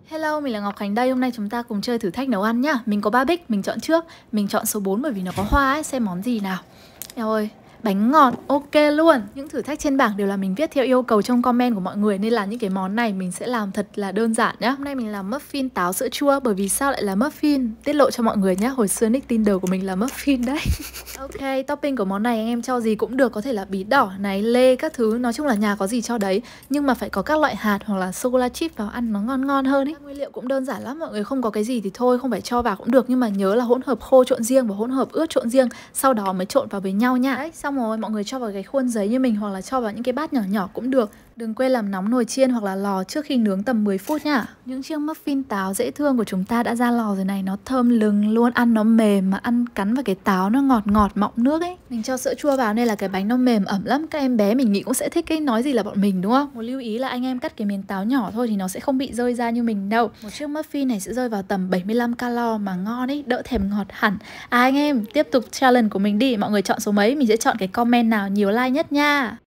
Hello, mình là Ngọc Khánh đây. Hôm nay chúng ta cùng chơi thử thách nấu ăn nhá. Mình có 3 bích, mình chọn trước. Mình chọn số 4 bởi vì nó có hoa ấy. Xem món gì nào. Eo ơi, bánh ngọt, ok luôn. Những thử thách trên bảng đều là mình viết theo yêu cầu trong comment của mọi người, nên là những cái món này mình sẽ làm thật là đơn giản nhá. Hôm nay mình làm muffin táo sữa chua. Bởi vì sao lại là muffin? Tiết lộ cho mọi người nhá. Hồi xưa nick Tinder của mình là muffin đấy. Ok, topping của món này anh em cho gì cũng được. Có thể là bí đỏ này, lê các thứ. Nói chung là nhà có gì cho đấy. Nhưng mà phải có các loại hạt hoặc là sô-cô-la chip vào ăn nó ngon ngon hơn ấy. Nguyên liệu cũng đơn giản lắm. Mọi người không có cái gì thì thôi, không phải cho vào cũng được. Nhưng mà nhớ là hỗn hợp khô trộn riêng và hỗn hợp ướt trộn riêng. Sau đó mới trộn vào với nhau nha. Đấy, xong rồi mọi người cho vào cái khuôn giấy như mình hoặc là cho vào những cái bát nhỏ nhỏ cũng được. Đừng quên làm nóng nồi chiên hoặc là lò trước khi nướng tầm 10 phút nhá. Những chiếc muffin táo dễ thương của chúng ta đã ra lò rồi này. Nó thơm lừng luôn, ăn nó mềm mà ăn cắn vào cái táo nó ngọt ngọt mọng nước ấy. Mình cho sữa chua vào nên là cái bánh nó mềm ẩm lắm. Các em bé mình nghĩ cũng sẽ thích cái nói gì là bọn mình đúng không? Một lưu ý là anh em cắt cái miếng táo nhỏ thôi thì nó sẽ không bị rơi ra như mình đâu. Một chiếc muffin này sẽ rơi vào tầm 75 calo mà ngon ấy, đỡ thèm ngọt hẳn. À anh em, tiếp tục challenge của mình đi. Mọi người chọn số mấy, mình sẽ chọn cái comment nào nhiều like nhất nha.